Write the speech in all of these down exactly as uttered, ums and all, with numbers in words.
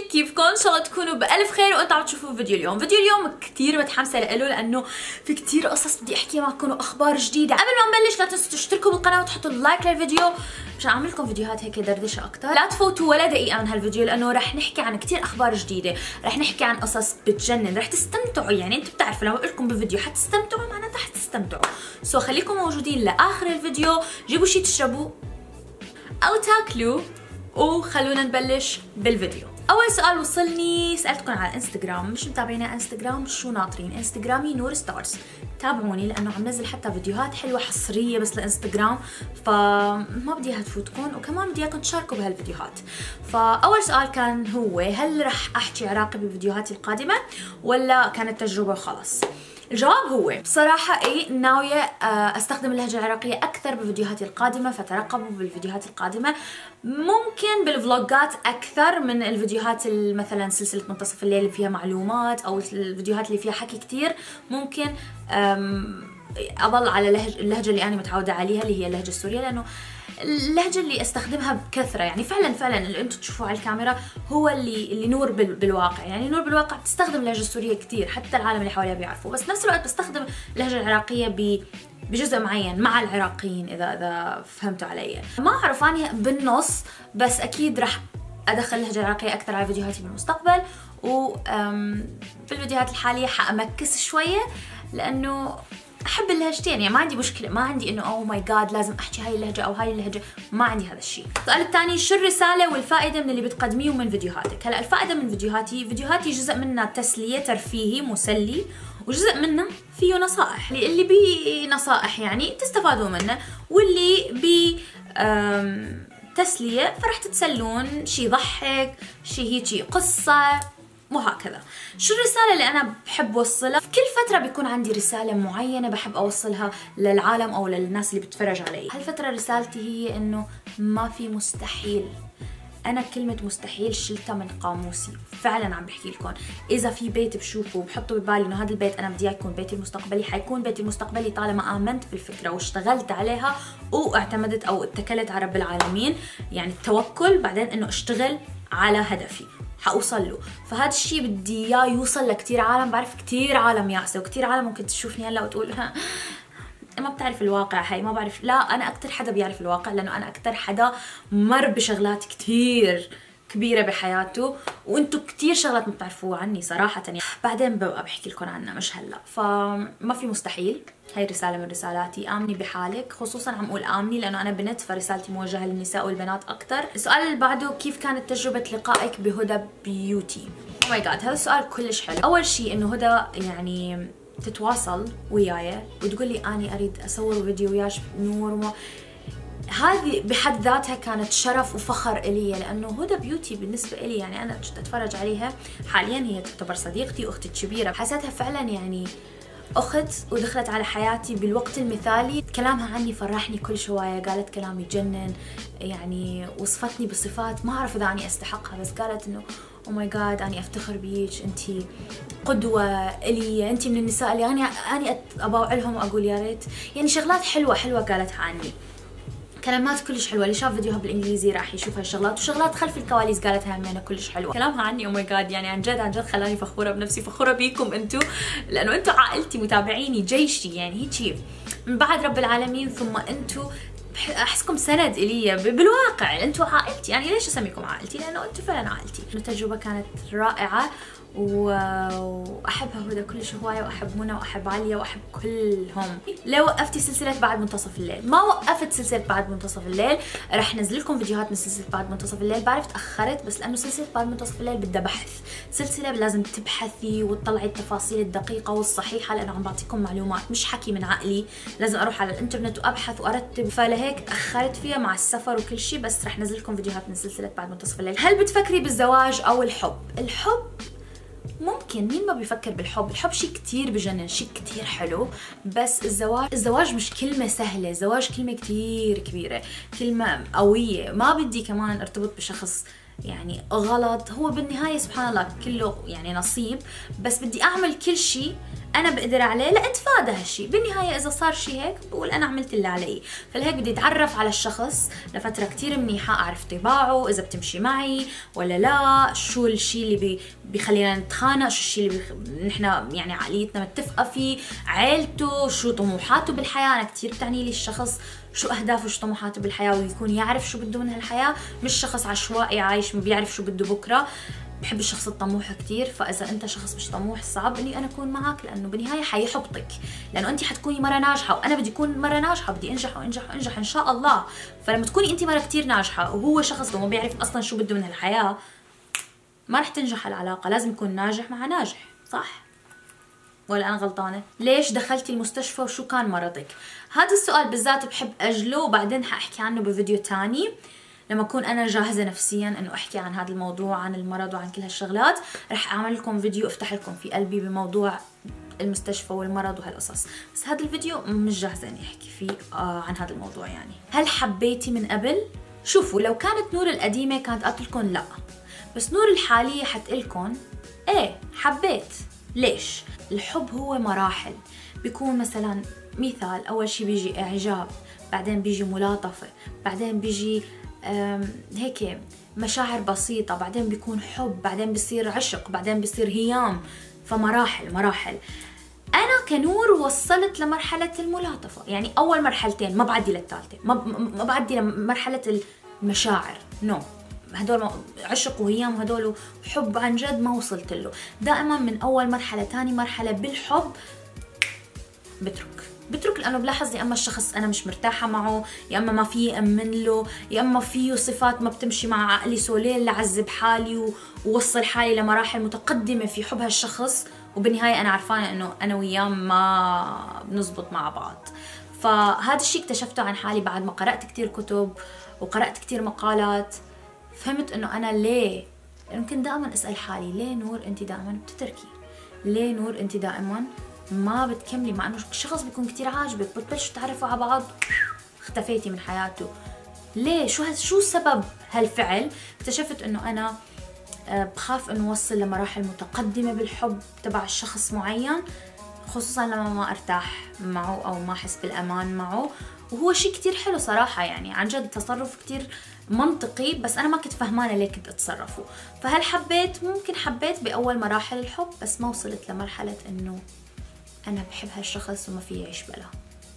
كيفكم؟ ان شاء الله تكونوا بألف خير وانتم عم تشوفوا فيديو اليوم. فيديو اليوم كثير متحمسه له لانه في كثير قصص بدي احكي معكم واخبار جديده. قبل ما نبلش لا تنسوا تشتركوا بالقناه وتحطوا لايك للفيديو مشان اعمل لكم فيديوهات هيك دردشه اكثر. لا تفوتوا ولا دقيقه من هالفيديو لانه رح نحكي عن كثير اخبار جديده، رح نحكي عن قصص بتجنن، رح تستمتعوا. يعني انتم بتعرفوا لما بقول لكم بالفيديو حتستمتعوا معناتها حتستمتعوا. سو خليكم موجودين لاخر الفيديو، جيبوا شيء تشربوا او تاكلوا وخلونا نبلش بالفيديو. اول سؤال وصلني سالتكم على الانستغرام، مش متابعين على انستغرام شو ناطرين؟ انستغرامي نور ستارز، تابعوني لانه عم نزل حتى فيديوهات حلوه حصريه بس لانستغرام، فما بدي اياها تفوتكم وكمان بدي اياكم تشاركوا بهالفيديوهات. فاول سؤال كان هو هل رح احكي عراقي بفيديوهاتي القادمه ولا كانت تجربه وخلاص؟ الجواب هو بصراحة ايه، ناوية استخدم اللهجة العراقية اكثر بفيديوهاتي القادمة، فترقبوا بالفيديوهات القادمة. ممكن بالفلوجات اكثر من الفيديوهات مثلا سلسلة منتصف الليل اللي فيها معلومات او الفيديوهات اللي فيها حكي كثير. ممكن اضل على اللهجة اللي انا متعودة عليها اللي هي اللهجة السورية، لانه اللهجة اللي استخدمها بكثرة. يعني فعلا فعلا اللي انتم تشوفوه على الكاميرا هو اللي اللي نور بالواقع. يعني نور بالواقع بتستخدم اللهجة السورية كثير، حتى العالم اللي حواليها بيعرفوا، بس نفس الوقت بستخدم اللهجة العراقية ب بجزء معين مع العراقيين، اذا اذا فهمتوا علي. ما اعرف اني بالنص، بس اكيد رح ادخل اللهجة العراقية اكثر على فيديوهاتي بالمستقبل، و بالفيديوهات الحالية حامكس شوية لانه احب اللهجتين. يعني ما عندي مشكله، ما عندي انه اوه ماي جاد لازم احكي هاي اللهجه او هاي اللهجه، ما عندي هذا الشيء. السؤال الثاني، شو الرساله والفائده من اللي بتقدميه من فيديوهاتك؟ هلا الفائده من فيديوهاتي، فيديوهاتي جزء منها تسليه ترفيهي مسلي، وجزء منه فيه نصائح. اللي بي نصائح يعني تستفادوا منه، واللي بي تسليه فرح تتسلون، شيء يضحك، شيء هيجي قصه وهكذا. شو الرسالة اللي أنا بحب أوصلها؟ في كل فترة بيكون عندي رسالة معينة بحب أوصلها للعالم أو للناس اللي بتتفرج علي. هالفترة رسالتي هي إنه ما في مستحيل. أنا كلمة مستحيل شلتها من قاموسي، فعلا عم بحكي لكم. إذا في بيت بشوفه وبحطه ببالي إنه هذا البيت أنا بدي يكون بيتي المستقبلي، حيكون بيتي المستقبلي طالما آمنت بالفكرة واشتغلت عليها واعتمدت أو اتكلت على رب العالمين. يعني التوكل، بعدين إنه اشتغل على هدفي حأوصل له. فهذا الشيء بدي اياه يوصل لكثير عالم. بعرف كثير عالم يائسه وكثير عالم ممكن تشوفني هلا وتقول ها ما بتعرف الواقع، هي ما بعرف. لا، انا اكثر حدا بيعرف الواقع، لانه انا اكثر حدا مر بشغلات كثير كبيره بحياته، وانتم كثير شغلات ما بتعرفوها عني صراحه. يعني بعدين ببقى بحكي لكم عنها مش هلا. فما في مستحيل، هي رساله من رسالاتي. امني بحالك، خصوصا عم اقول امني لانه انا بنت، فرسالتي موجهه للنساء والبنات اكثر. السؤال اللي بعده، كيف كانت تجربه لقائك بهدى بيوتي؟ او ماي جاد، هذا السؤال كلش حلو. اول شيء انه هدى يعني تتواصل وياي وتقول لي اني اريد اصور فيديو وياك نور وما، هذه بحد ذاتها كانت شرف وفخر إلي، لأنه هدى بيوتي بالنسبة إلي يعني أنا كنت أتفرج عليها حاليا، هي تعتبر صديقتي وأختي الكبيرة. حسيتها فعلا يعني أخت ودخلت على حياتي بالوقت المثالي. كلامها عني فرحني كل شوية، قالت كلام يجنن، يعني وصفتني بصفات ما أعرف إذا أني أستحقها، بس قالت إنه او ماي جاد أني أفتخر بيك، أنتي قدوة إلي، أنتي من النساء اللي أنا أني أباوع لهم وأقول يا ريت. يعني شغلات حلوة حلوة قالتها عني، كلمات كلش حلوه. اللي شاف فيديوها بالانجليزي راح يشوف هالشغلات، وشغلات خلف الكواليس قالتها همينه كلش حلوه. كلامها عني او ماي جاد يعني عن جد عن جد خلاني فخوره بنفسي، فخوره بيكم انتم، لانه انتم عائلتي، متابعيني، جيشي. يعني هيك من بعد رب العالمين ثم انتم، احسكم سند الي بالواقع. انتم عائلتي، يعني ليش اسميكم عائلتي؟ لانه انتم فعلا عائلتي. التجربه كانت رائعه واحبها هدى كلش هوايه، واحب منى واحب عليا واحب كلهم. لو وقفتي سلسله بعد منتصف الليل؟ ما وقفت سلسله بعد منتصف الليل، رح نزل لكم فيديوهات من سلسله بعد منتصف الليل. بعرف تاخرت بس لانه سلسله بعد منتصف الليل بدها بحث، سلسله لازم تبحثي وتطلعي التفاصيل الدقيقه والصحيحه، لانه عم بعطيكم معلومات مش حكي من عقلي، لازم اروح على الانترنت وابحث وارتب، فلهيك تاخرت فيها مع السفر وكل شيء. بس رح نزل لكم فيديوهات من سلسله بعد منتصف الليل. هل بتفكري بالزواج او الحب؟ الحب ممكن، مين ما بيفكر بالحب؟ الحب شيء كتير بجنن، شيء كتير حلو، بس الزواج الزواج مش كلمة سهلة، الزواج كلمة كتير كبيرة، كلمة قوية. ما بدي كمان ارتبط بشخص يعني غلط. هو بالنهاية سبحان الله كله يعني نصيب، بس بدي اعمل كل شيء انا بقدر عليه لاتفادى هالشيء. بالنهايه اذا صار شيء هيك بقول انا عملت اللي علي. فلهيك بدي اتعرف على الشخص لفتره كثير منيحه، اعرف طباعه، اذا بتمشي معي ولا لا، شو الشيء اللي بي بيخلينا نتخانق، شو الشيء اللي بي... نحن يعني عقليتنا متفقه فيه، عيلته، شو طموحاته بالحياه. انا كثير بتعني لي الشخص شو اهدافه شو طموحاته بالحياه، ويكون يعرف شو بده من هالحياه، مش شخص عشوائي عايش ما بيعرف شو بده بكره. بحب الشخص الطموح كثير. فاذا انت شخص مش طموح صعب اني انا اكون معك، لانه بالنهايه حيحبطك، لانه انت حتكوني مره ناجحه وانا بدي اكون مره ناجحه، بدي انجح وانجح وانجح ان شاء الله. فلما تكوني انت مره كثير ناجحه وهو شخص ما بيعرف اصلا شو بده من الحياه، ما رح تنجح العلاقه. لازم يكون ناجح مع ناجح، صح ولا انا غلطانه؟ ليش دخلتي المستشفى وشو كان مرضك؟ هذا السؤال بالذات بحب اجله، وبعدين حاحكي عنه بفيديو تاني لما اكون انا جاهزه نفسيا انه احكي عن هذا الموضوع، عن المرض وعن كل هالشغلات. رح اعمل لكم فيديو افتح لكم في قلبي بموضوع المستشفى والمرض وهالقصص، بس هذا الفيديو مش جاهزه اني احكي فيه آه عن هذا الموضوع. يعني هل حبيتي من قبل؟ شوفوا، لو كانت نور القديمه كانت قالت لكم لا، بس نور الحاليه حتقلكم ايه حبيت. ليش؟ الحب هو مراحل. بيكون مثلا مثال، اول شيء بيجي اعجاب، بعدين بيجي ملاطفه، بعدين بيجي هيك مشاعر بسيطة، بعدين بيكون حب، بعدين بيصير عشق، بعدين بيصير هيام. فمراحل مراحل. أنا كنور وصلت لمرحلة الملاطفة، يعني أول مرحلتين، ما بعدي للثالثة، ما ما بعدي لمرحلة المشاعر، نو no. هدول عشق وهيام وهدول حب عن جد ما وصلت له. دائما من أول مرحلة ثاني مرحلة بالحب بترك بترك لانه بلاحظ يا اما الشخص انا مش مرتاحه معه، يا اما ما في امن له، يا اما فيه صفات ما بتمشي مع عقلي، سولين لعذب حالي ووصل حالي لمراحل متقدمه في حب هالشخص، وبالنهايه انا عرفانه انه انا وياه ما بنزبط مع بعض. فهذا الشيء اكتشفته عن حالي بعد ما قرات كثير كتب وقرات كثير مقالات. فهمت انه انا ليه، يمكن دائما اسال حالي ليه نور انت دائما بتتركي؟ ليه نور انت دائما ما بتكملي مع انه الشخص بيكون كتير عاجبك، بتبلشوا تتعرفوا على بعض اختفيتي من حياته؟ ليه؟ شو شو سبب هالفعل؟ اكتشفت انه انا بخاف انه اوصل لمراحل متقدمه بالحب تبع الشخص معين، خصوصا لما ما ارتاح معه او ما احس بالامان معه. وهو شيء كتير حلو صراحه، يعني عن جد تصرف كتير منطقي، بس انا ما كنت فهمانه ليه كنت اتصرفه. فهل حبيت؟ ممكن حبيت باول مراحل الحب، بس ما وصلت لمرحله انه أنا بحب هالشخص وما في يعيش بلا،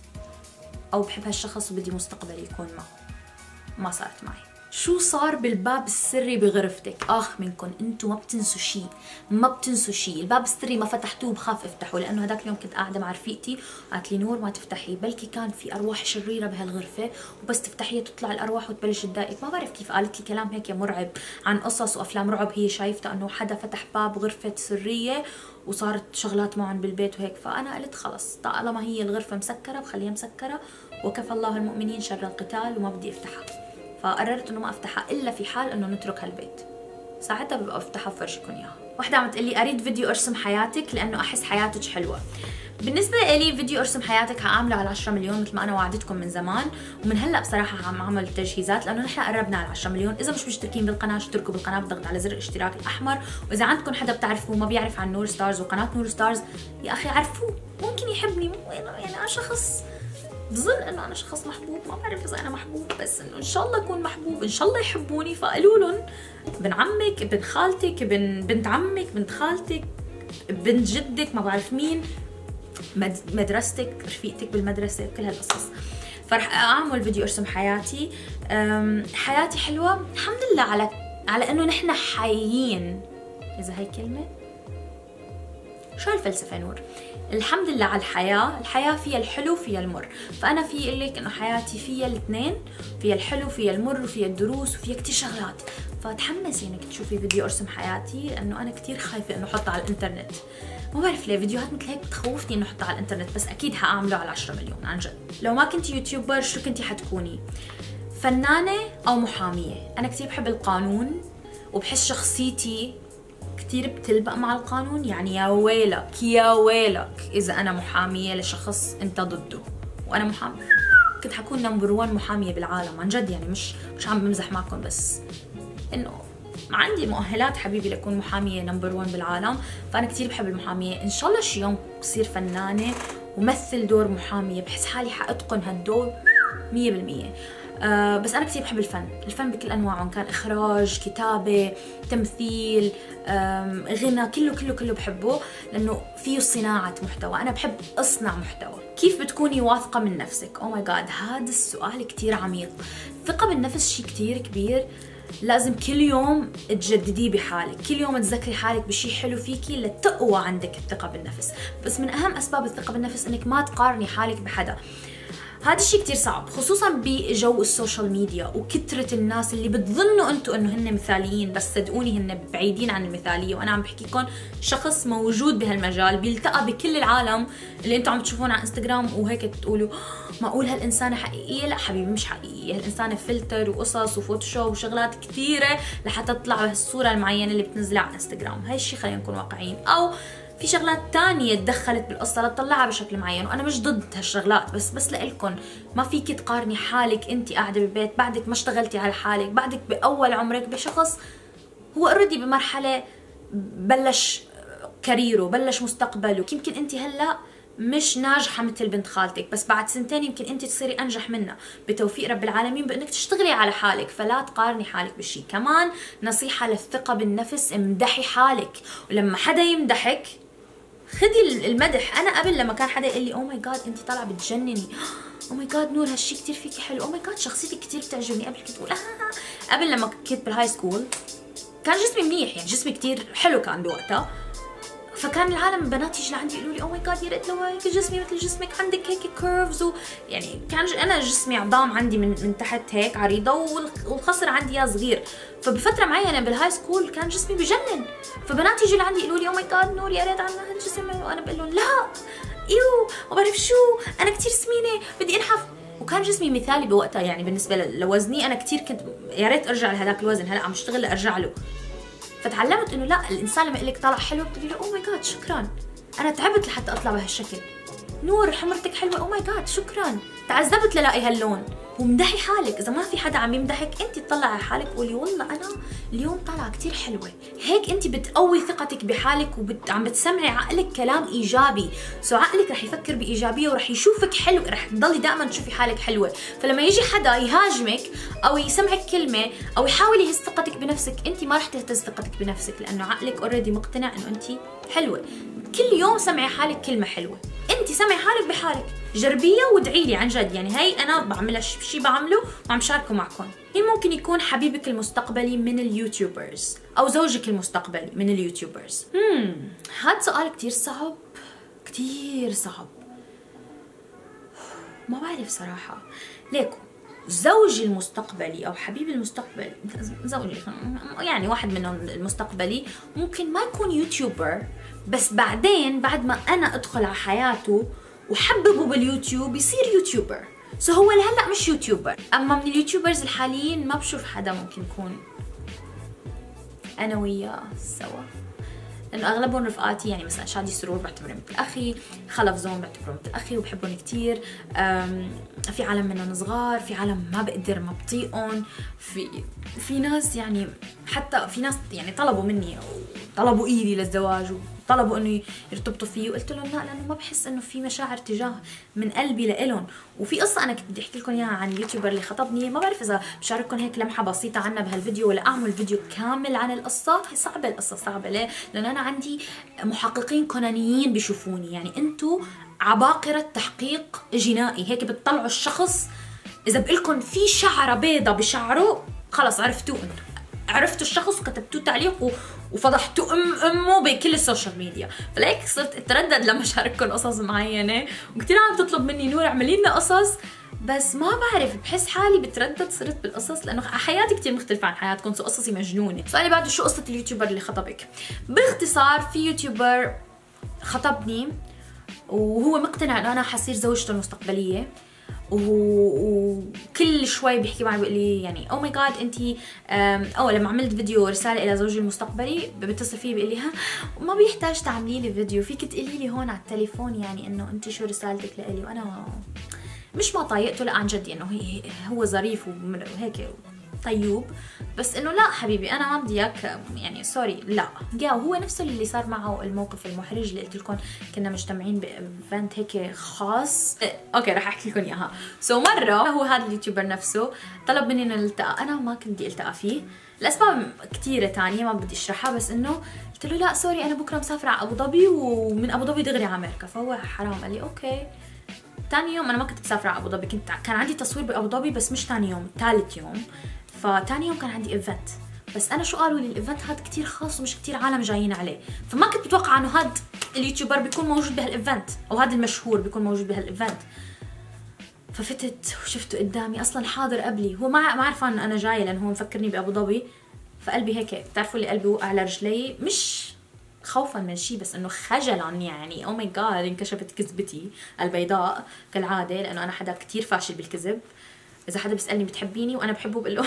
أو بحب هالشخص وبدي مستقبل يكون معه. ما صارت معي. شو صار بالباب السري بغرفتك؟ آخ منكم انتم ما بتنسوا شيء، ما بتنسوا شيء. الباب السري ما فتحتوه بخاف افتحه، لأنه هداك اليوم كنت قاعدة مع رفيقتي قالت لي نور ما تفتحيه، بلكي كان في أرواح شريرة بهالغرفة وبس تفتحيه تطلع الأرواح وتبلش تضايقك. ما بعرف كيف قالت لي كلام هيك مرعب عن قصص وأفلام رعب هي شايفته إنه حدا فتح باب غرفة سرية وصارت شغلات معهم بالبيت وهيك. فأنا قلت خلص طالما هي الغرفة مسكرة بخليها مسكرة، وكفى الله المؤمنين شر القتال، وما بدي افتحها. فقررت انه ما افتحها الا في حال انه نترك هالبيت، ساعتها ببقى افتحها وفرجيكم اياها. وحده عم تقلي اريد فيديو ارسم حياتك لانه احس حياتك حلوه. بالنسبه لي فيديو ارسم حياتك حاعمله على عشرة مليون مثل ما انا وعدتكم من زمان، ومن هلا بصراحه عم اعمل تجهيزات لانه نحن قربنا على عشرة مليون. اذا مش مشتركين بالقناه اشتركوا بالقناه بالضغط على زر الاشتراك الاحمر، واذا عندكم حدا بتعرفوه ما بيعرف عن نور ستارز وقناه نور ستارز، يا اخي عرفوه، ممكن يحبني. يعني انا شخص بظن انه انا شخص محبوب، ما بعرف اذا انا محبوب، بس انه ان شاء الله اكون محبوب، ان شاء الله يحبوني. فقالوا لهم ابن عمك، ابن خالتك، ابن بنت عمك، بنت خالتك، بنت جدك، ما بعرف مين، مدرستك، رفيقتك بالمدرسه، كل هالقصص. فرح اعمل فيديو ارسم حياتي. حياتي حلوه الحمد لله على على انه نحن حيين، اذا هي كلمه. شو الفلسفه نور؟ الحمد لله على الحياة، الحياة فيها الحلو فيها المر، فأنا في أقول لك إنه حياتي فيها الاثنين، فيها الحلو فيها المر وفيها الدروس وفيها كتير شغلات. فتحمسي إنك تشوفي فيديو أرسم حياتي، لأنه أنا كتير خايفة إنه أحطها على الإنترنت. ما بعرف ليه فيديوهات مثل هيك بتخوفني إنه أحطها على الإنترنت، بس أكيد حأعمله على عشرة مليون عن جد. لو ما كنتي يوتيوبر شو كنتي حتكوني؟ فنانة أو محامية؟ أنا كتير بحب القانون وبحس شخصيتي كتير بتلبق مع القانون. يعني يا ويلك يا ويلك إذا أنا محامية لشخص أنت ضده، وأنا محامية كنت حكون نمبر وان محامية بالعالم عن جد. يعني مش مش عم بمزح معكم، بس إنه ما عندي مؤهلات حبيبي لأكون محامية نمبر وان بالعالم، فأنا كتير بحب المحامية. إن شاء الله شي يوم بصير فنانة ومثل دور محامية، بحس حالي حأتقن هالدور مية بالمية. أه بس أنا كتير بحب الفن، الفن بكل أنواعه، كان إخراج، كتابة، تمثيل، غنى، كله كله كله بحبه، لأنه فيه صناعة محتوى. أنا بحب أصنع محتوى. كيف بتكوني واثقة من نفسك؟ أو ماي جاد، هذا السؤال كتير عميق. الثقة بالنفس شيء كتير كبير، لازم كل يوم تجدديه بحالك، كل يوم تذكري حالك بشيء حلو فيكي لتقوى عندك الثقة بالنفس. بس من أهم أسباب الثقة بالنفس إنك ما تقارني حالك بحدا. هذا الشيء كتير صعب، خصوصا بجو السوشيال ميديا وكثرة الناس اللي بتظنوا انتم انه هن مثاليين، بس صدقوني هن بعيدين عن المثالية. وانا عم بحكيكم شخص موجود بهالمجال، بيلتقى بكل العالم اللي انتم عم تشوفونه على انستغرام وهيك تقولوا معقول هالإنسانة حقيقية؟ لا حبيبي، مش حقيقية. هالإنسانة فلتر وقصص وفوتوشوب وشغلات كثيرة لحتى تطلع بهالصورة المعينة اللي بتنزلها على انستغرام. هاي الشيء خلينا نكون واقعيين. او في شغلات تانية تدخلت بالقصة لتطلعها بشكل معين، وأنا مش ضد هالشغلات، بس بس لإلكن ما فيك تقارني حالك أنت قاعدة بالبيت بعدك ما اشتغلتي على حالك، بعدك بأول عمرك بشخص هو اوريدي بمرحلة بلش كاريره، بلش مستقبله. يمكن أنت هلأ مش ناجحة مثل بنت خالتك، بس بعد سنتين يمكن أنت تصيري أنجح منها بتوفيق رب العالمين، بأنك تشتغلي على حالك. فلا تقارني حالك بالشيء. كمان نصيحة للثقة بالنفس، امدحي حالك، ولما حدا يمدحك خدي المدح. انا قبل لما كان حدا يقول لي او ماي جاد انت طالعه بتجنني، او ماي جاد نور هالشي كثير فيكي حلو، او ماي جاد شخصيتك كثير بتعجبني، قبل كنت اقول آه. قبل لما كنت بالهاي سكول كان جسمي منيح، يعني جسمي كثير حلو كان بوقتها، فكان العالم بنات يجي لعندي يقولوا لي او ماي جاد يا ريت لو هيك جسمي مثل جسمك، عندك هيك كيرفز و... يعني كان ج... انا جسمي عظام عندي من من تحت هيك عريضه، والخصر عندي يا صغير. فبفتره معينه بالهاي سكول كان جسمي بجنن، فبنات يجوا لعندي يقولوا لي او ماي جاد نور يا ريت عندنا هالجسم، وانا بقول لهم لا ايو ما بعرف شو، انا كثير سمينه بدي انحف. وكان جسمي مثالي بوقتها، يعني بالنسبه لوزني انا كثير كنت يا ريت ارجع لهذاك الوزن، هلا عم اشتغل لارجع له. فتعلمت انه لا، الانسان لما يقول لك طالع حلو بتقولي له او ماي جاد شكرا، انا تعبت لحتى اطلع بهالشكل. نور حمرتك حلوه، او ماي جاد شكرا، تعذبت للاقي هاللون. ومدحي حالك، اذا ما في حدا عم يمدحك انت تطلعي على حالك وقولي والله انا اليوم طالعه كثير حلوه. هيك انت بتقوي ثقتك بحالك وعم بتسمعي عقلك كلام ايجابي، سو عقلك رح يفكر بايجابيه ورح يشوفك حلو، رح تضلي دائما تشوفي حالك حلوه. فلما يجي حدا يهاجمك او يسمعك كلمه او يحاول يهز ثقتك بنفسك، انت ما رح تهتز ثقتك بنفسك، لانه عقلك اوريدي مقتنع انه انت حلوه. كل يوم سمعي حالك كلمه حلوه، انت سمعي حالك بحالك، جربيها وادعي لي عن جد. يعني هي انا بعملها، شيء بعمله وعم شاركه معكم. مين ممكن يكون حبيبك المستقبلي من اليوتيوبرز او زوجك المستقبلي من اليوتيوبرز؟ امم هذا سؤال كثير صعب، كثير صعب، ما بعرف صراحه. ليكو زوجي المستقبلي او حبيبي المستقبلي، زوجي يعني واحد منهم المستقبلي، ممكن ما يكون يوتيوبر، بس بعدين بعد ما انا ادخل على حياته وحببه باليوتيوب يصير يوتيوبر. سو هو لهلا مش يوتيوبر. اما من اليوتيوبرز الحاليين ما بشوف حدا ممكن يكون انا وياه سوا، لانه اغلبهم رفقاتي. يعني مثلا شادي سرور بعتبره مثل اخي، خلف زون بعتبره مثل اخي وبحبهم كثير. في عالم منهم صغار، في عالم ما بقدر ما بطيقهم، في في ناس يعني حتى في ناس يعني طلبوا مني طلبوا ايدي للزواج وطلبوا انه يرتبطوا فيه، وقلت لهم لا، لانه ما بحس انه في مشاعر تجاه من قلبي لإلهم. وفي قصه انا كنت بدي احكي لكم اياها عن اليوتيوبر اللي خطبني، ما بعرف اذا بشارككم هيك لمحه بسيطه عنها بهالفيديو ولا اعمل فيديو كامل عن القصه. هي صعبه القصه، صعبه ليه؟ لانه انا عندي محققين كونانيين بيشوفوني، يعني انتم عباقره تحقيق جنائي، هيك بتطلعوا الشخص اذا بقلكم في شعره بيضه بشعره خلص عرفتوه، انتم عرفتوا الشخص وكتبتوه تعليق وفضحتوا ام امه بكل السوشيال ميديا. فليك صرت اتردد لما شارككم قصص معينه، وكثير عم تطلب مني نور اعملي لنا قصص، بس ما بعرف بحس حالي بتردد صرت بالقصص، لانه حياتي كثير مختلفه عن حياتكم، سو قصصي مجنونه. سؤالي بعده شو قصه اليوتيوبر اللي خطبك؟ باختصار في يوتيوبر خطبني وهو مقتنع انه انا حصير زوجته المستقبليه، وكل شوي بيحكي معي بيقول لي يعني او ماي جاد انت او لما عملت فيديو رساله الى زوجي المستقبلي بيتصل فيه بيقول لي ها ما بيحتاج تعملي لي فيديو، فيك تقولي لي هون على التليفون يعني انه انت شو رسالتك لإلي. وانا مش ما طايقته، لا عن جد انه هي هو ظريف وهيك طيوب، بس انه لا حبيبي انا ما بدي اياك يعني سوري لا. يا هو نفسه اللي صار معه الموقف المحرج اللي قلت لكم كنا مجتمعين بايفنت هيك خاص. اوكي رح احكي لكم اياها. سو so, مره هو هذا اليوتيوبر نفسه طلب مني انه نلتقى، انا ما كنت بدي التقى فيه لاسباب كثيره ثانيه ما بدي اشرحها، بس انه قلت له لا سوري انا بكره مسافره على ابو ظبي ومن ابو ظبي دغري على امريكا، فهو حرام قال لي اوكي. ثاني يوم انا ما كنت مسافره على ابو ظبي، كنت كان عندي تصوير بابو ظبي بس مش ثاني يوم، ثالث يوم. فتاني يوم كان عندي ايفنت، بس انا شو قالوا لي الايفنت هذا كثير خاص ومش كثير عالم جايين عليه، فما كنت متوقعه انه هذا اليوتيوبر بيكون موجود بهالايفنت او هذا المشهور بيكون موجود بهالايفنت. ففتت وشفته قدامي اصلا حاضر قبلي، هو ما ما عرفان انه انا جايه لانه هو مفكرني بابو ظبي. فقلبي هيك بتعرفوا اللي قلبي وقع على رجلي، مش خوفا من شيء بس انه خجلا يعني. او ماي جاد انكشفت كذبتي البيضاء كالعاده، لانه انا حدا كثير فاشل بالكذب. اذا حدا بيسالني بتحبيني وانا بحبه بقول له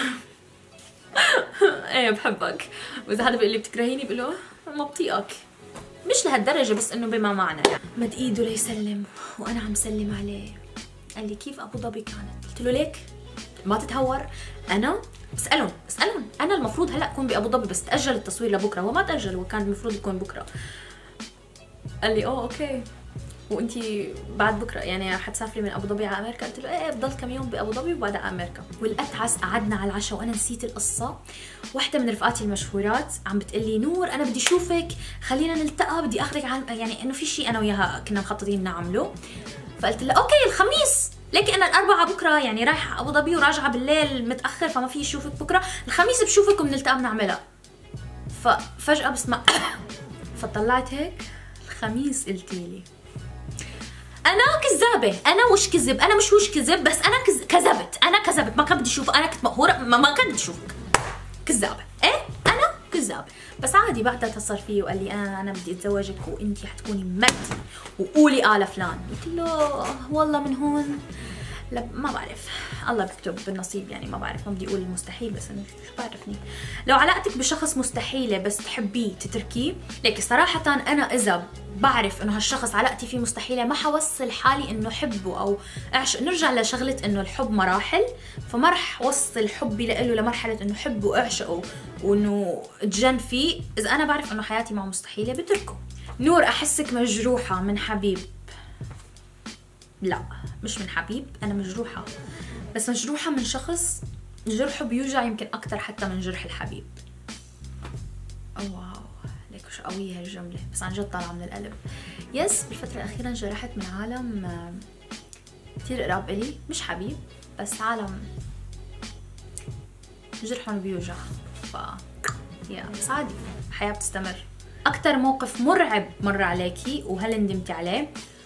ايه بحبك، واذا حدا بيقول لي بتكرهيني بقول له ما بطيقك. مش لهالدرجه بس انه بما معنى. مد ايده ليسلم وانا عم سلم عليه، قال لي كيف ابو ظبي كانت؟ قلت له ليك ما تتهور، انا اسالهم اسالهم انا المفروض هلا اكون بابو ظبي بس تاجل التصوير لبكره، هو ما تاجل، هو كان المفروض يكون بكره. قال لي اوه اوكي وانتي بعد بكره يعني حتسافري من ابو ظبي على امريكا؟ قلت له ايه بضل كم يوم بابو ظبي وبعدها على امريكا. والاتعس قعدنا على العشاء وانا نسيت القصه. وحده من رفقاتي المشهورات عم بتقلي نور انا بدي اشوفك خلينا نلتقى بدي اخذك عن يعني انه في شيء انا وياها كنا مخططين نعمله. فقلت لها اوكي الخميس، ليكي انا الاربعاء بكره يعني رايحه ابو ظبي وراجعه بالليل متاخر فما في اشوفك بكره، الخميس بشوفك وبنلتقى بنعملها. ففجاه بسمع فطلعت هيك الخميس قلتي لي انا كذابه، انا مش كذب، انا مش وش كذب بس انا كز... كذبت، انا كذبت ما كان بدي اشوفك، انا كنت مقهوره ما, ما كان بدي اشوفك، كذابه ايه انا كذابه. بس عادي بعدها اتصل فيي وقال لي انا انا بدي اتزوجك وانتي حتكوني مرتي وقولي آل فلان. قلت له والله من هون لا ما بعرف، الله بيكتب بالنصيب يعني ما بعرف، ما بدي اقول المستحيل بس انا شو بعرفني. لو علاقتك بشخص مستحيله بس تحبيه تتركيه، ليك صراحه انا اذا بعرف انه هالشخص علاقتي فيه مستحيله ما حوصل حالي انه حبه او اعشق. نرجع لشغله انه الحب مراحل، فما رح وصل حبي له لمرحله انه حبه واعشقه وانه اتجن فيه. اذا انا بعرف انه حياتي معه مستحيله بتركه. نور احسك مجروحه من حبيب. لا مش من حبيب، انا مجروحه بس مجروحه من شخص جرحه بيوجع يمكن اكثر حتى من جرح الحبيب. أو واو ليك شو قويه هالجمله، بس عن جد طالعه من القلب. يس بالفتره الاخيره انجرحت من عالم كثير قراب الي، مش حبيب بس عالم جرحهم بيوجع. ف يا بس عادي الحياه بتستمر. اكثر موقف مرعب مر عليكي وهل ندمتي عليه؟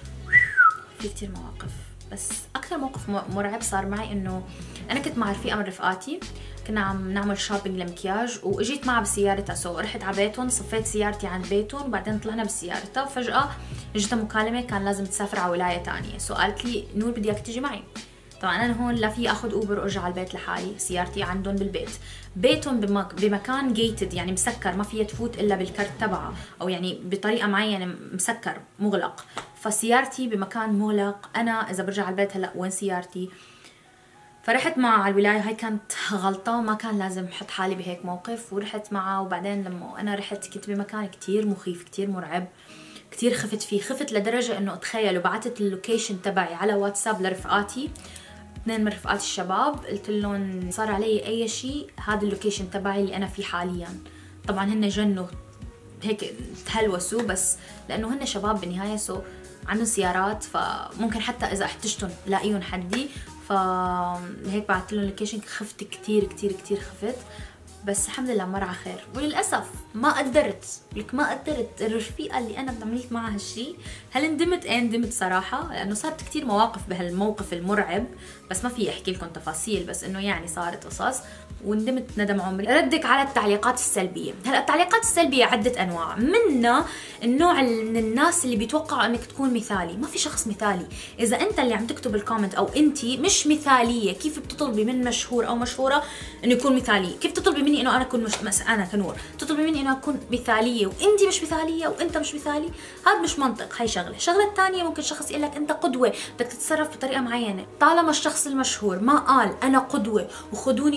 في كتير مواقف بس اكثر موقف مرعب صار معي انه انا كنت مع رفيقه من رفقاتي كنا عم نعمل شوبينج لمكياج واجيت معها بسيارتها، سو رحت على بيتهم صفيت سيارتي عند بيتهم وبعدين طلعنا بسيارتها وفجاه اجتها مكالمه كان لازم تسافر على ولايه ثانيه. سو قالت لي نور بدي اياك تيجي معي. طبعا انا هون لا في اخذ اوبر وارجع على البيت لحالي، سيارتي عندهم بالبيت، بيتهم بمك... بمكان جيتد يعني مسكر ما فيها تفوت الا بالكرت تبعها او يعني بطريقه معينه مسكر مغلق، فسيارتي بمكان مغلق. انا اذا برجع على البيت هلا وين سيارتي؟ فرحت معها على الولايه، هاي كانت غلطه ما كان لازم احط حالي بهيك موقف. ورحت معها وبعدين لما انا رحت كنت بمكان كتير مخيف كتير مرعب كتير خفت فيه، خفت لدرجه انه تخيلوا بعثت اللوكيشن تبعي على واتساب لرفقاتي اثنين من رفقاتي الشباب، قلت لهم صار علي اي شيء هذا اللوكيشن تبعي اللي انا فيه حاليا. طبعا هن جنوا هيك تهلوسوا بس لانه هن شباب بالنهايه سو عندهم سيارات فممكن حتى اذا احتجتهم لاقيهم حدي، فهيك بعثت لهم اللوكيشن. خفت كثير كثير كثير خفت بس الحمد لله مر على خير. وللاسف ما قدرت لك ما قدرت الرفيقه اللي انا عملت معها هالشيء. هل ندمت؟ ايه ندمت صراحه لانه صارت كثير مواقف بهالموقف المرعب بس ما في احكي لكم تفاصيل، بس انه يعني صارت قصص وندمت ندم عمري. ردك على التعليقات السلبيه. هلا التعليقات السلبيه عده انواع، منها النوع من الناس اللي بيتوقعوا انك تكون مثالي. ما في شخص مثالي، اذا انت اللي عم تكتب الكومنت او انتي مش مثاليه كيف بتطلبي من مشهور او مشهوره انه يكون مثالي؟ كيف تطلبي مني انه انا اكون مش مس... انا كنور تطلبي مني انه اكون مثاليه وانتي مش مثاليه وانت مش مثالي؟ هذا مش منطق. هاي شغله. الشغله الثانيه ممكن شخص يقول لك انت قدوه بدك تتصرف بطريقه معينه، طالما الشخص المشهور ما قال انا قدوه وخذوني كقدوه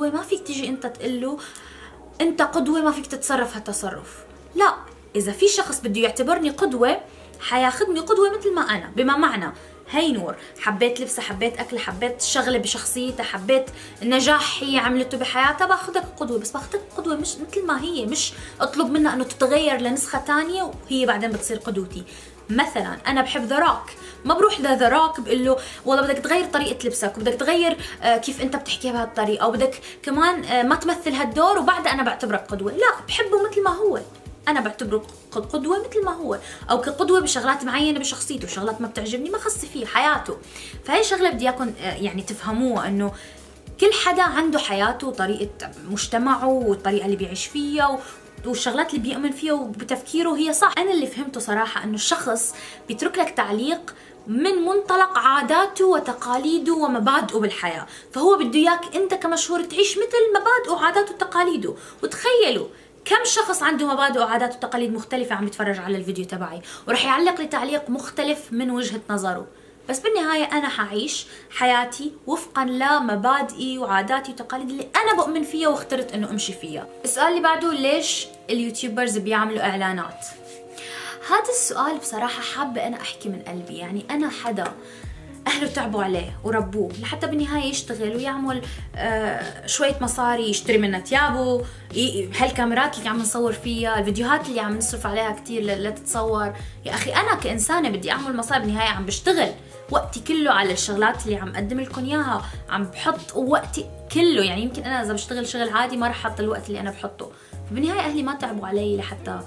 قدوة ما فيك تيجي انت تقول له انت قدوة ما فيك تتصرف هالتصرف. لا، اذا في شخص بده يعتبرني قدوة حياخذني قدوة مثل ما انا، بما معنى هي نور حبيت لبسها، حبيت اكل، حبيت شغله بشخصيتها، حبيت نجاح هي عملته بحياتها، باخذك قدوه. بس باخذك قدوه مش مثل ما هي، مش اطلب منها انه تتغير لنسخه ثانيه وهي بعدين بتصير قدوتي. مثلا انا بحب ذا روك، ما بروح ذا روك بقول له والله بدك تغير طريقه لبسك وبدك تغير كيف انت بتحكي بهالطريقه وبدك كمان ما تمثل هالدور وبعدها انا بعتبرك قدوه. لا، بحبه مثل ما هو، انا بعتبره قدوه مثل ما هو، او كقدوه بشغلات معينه بشخصيته، شغلات ما بتعجبني ما خص فيه حياته. فهي شغله بدي اياكم يعني تفهموها، انه كل حدا عنده حياته وطريقه مجتمعه والطريقه اللي بيعيش فيها والشغلات اللي بيؤمن فيها وبتفكيره هي صح. انا اللي فهمته صراحه انه الشخص بيترك لك تعليق من منطلق عاداته وتقاليده ومبادئه بالحياه، فهو بده اياك انت كمشهور تعيش مثل مبادئه وعاداته وتقاليده. وتخيلوا كم شخص عنده مبادئ وعادات وتقاليد مختلفة عم يتفرج على الفيديو تبعي ورح يعلق لي تعليق مختلف من وجهة نظره، بس بالنهاية أنا حعيش حياتي وفقا لمبادئي وعاداتي وتقاليدي اللي أنا بؤمن فيها واخترت إنه أمشي فيها. السؤال اللي بعده، ليش اليوتيوبرز بيعملوا إعلانات؟ هذا السؤال بصراحة حابة أنا أحكي من قلبي. يعني أنا حدا أهله تعبوا عليه وربوه لحتى بالنهاية يشتغل ويعمل آه شوية مصاري، يشتري منها ثيابه، هالكاميرات اللي عم نصور فيها، الفيديوهات اللي عم نصرف عليها كتير لتتصور. يا أخي أنا كإنسانة بدي أعمل مصاري، بالنهاية عم بشتغل وقتي كله على الشغلات اللي عم أقدم لكم إياها، عم بحط وقتي كله. يعني يمكن أنا إذا بشتغل شغل عادي ما رح أحط الوقت اللي أنا بحطه. بالنهاية أهلي ما تعبوا علي لحتى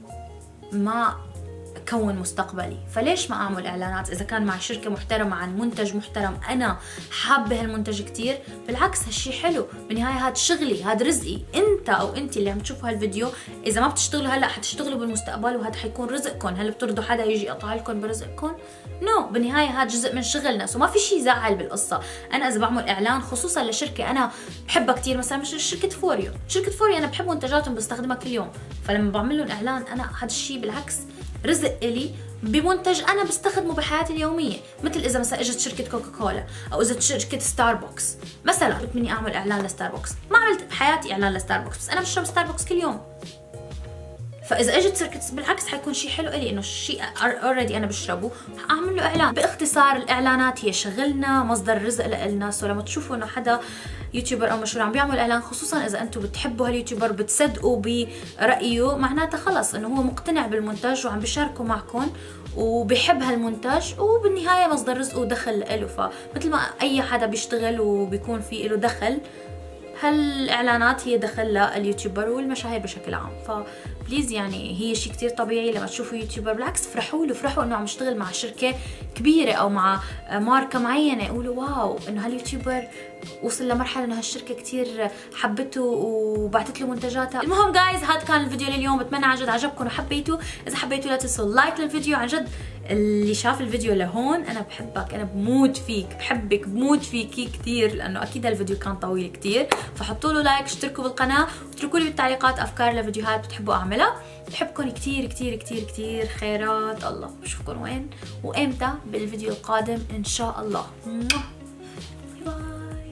ما كون مستقبلي، فليش ما اعمل اعلانات اذا كان مع شركه محترمه عن منتج محترم انا حابه هالمنتج كتير؟ بالعكس هالشي حلو، بالنهايه هذا شغلي، هذا رزقي. انت او انت اللي عم تشوفوا هالفيديو اذا ما بتشتغلوا هلا حتشتغلوا بالمستقبل وهذا حيكون رزقكم. هل بترضوا حدا يجي يقطع لكم برزقكم؟ نو no. بالنهايه هذا جزء من شغلنا، وما في شيء يزعل بالقصه. انا اذا بعمل اعلان خصوصا لشركه انا بحبها كتير، مثلا مش شركه فوريو، شركه فوريو انا بحب منتجاتهم بستخدمها كل يوم، فلما بعمل لهم اعلان انا هذا الشيء بالعكس رزق إلي بمنتج أنا بستخدمه بحياتي اليومية. مثل إذا مثلا إجت شركة كوكاكولا أو إذا شركة ستاربكس مثلا قلت مني أعمل إعلان لستاربكس، ما عملت بحياتي إعلان لستاربكس بس أنا بشرب ستاربكس كل يوم. فإذا إجت شركة بالعكس حيكون شيء حلو إلي، إنه الشيء أوريدي أنا بشربه أعمل له إعلان. باختصار الإعلانات هي شغلنا، مصدر رزق لنا. سو لما تشوفوا إنه حدا يوتيوبر او مشهور عم بيعمل اعلان، خصوصا اذا انتم بتحبوا هاليوتيوبر بتصدقوا برايه، معناتها خلص انه هو مقتنع بالمنتج وعم بيشاركه معكم وبيحب هالمنتج، وبالنهايه مصدر رزقه ودخل له. فمثل ما اي حدا بيشتغل وبيكون في له دخل، هالاعلانات هي دخل لليوتيوبر والمشاهير بشكل عام. فبليز يعني هي شيء كتير طبيعي لما تشوفوا يوتيوبر، بالعكس فرحوا له، فرحوا انه عم يشتغل مع شركه كبيره او مع ماركه معينه، يقولوا واو انه هاليوتيوبر وصل لمرحله انه هالشركه كتير حبته وبعثت له منتجاتها. المهم جايز هذا كان الفيديو لليوم، بتمنى عن جد عجبكم وحبيتوه. اذا حبيتوا لا تنسوا لايك للفيديو. عن جد اللي شاف الفيديو لهون انا بحبك، انا بموت فيك، بحبك بموت فيكي كثير، لانه اكيد هالفيديو كان طويل كثير. فحطوا له لايك، اشتركوا بالقناه واتركوا لي بالتعليقات افكار لفيديوهات بتحبوا اعملها. بحبكم كثير كثير كثير كثير. خيرات الله، بشوفكم وين وامتى بالفيديو القادم ان شاء الله.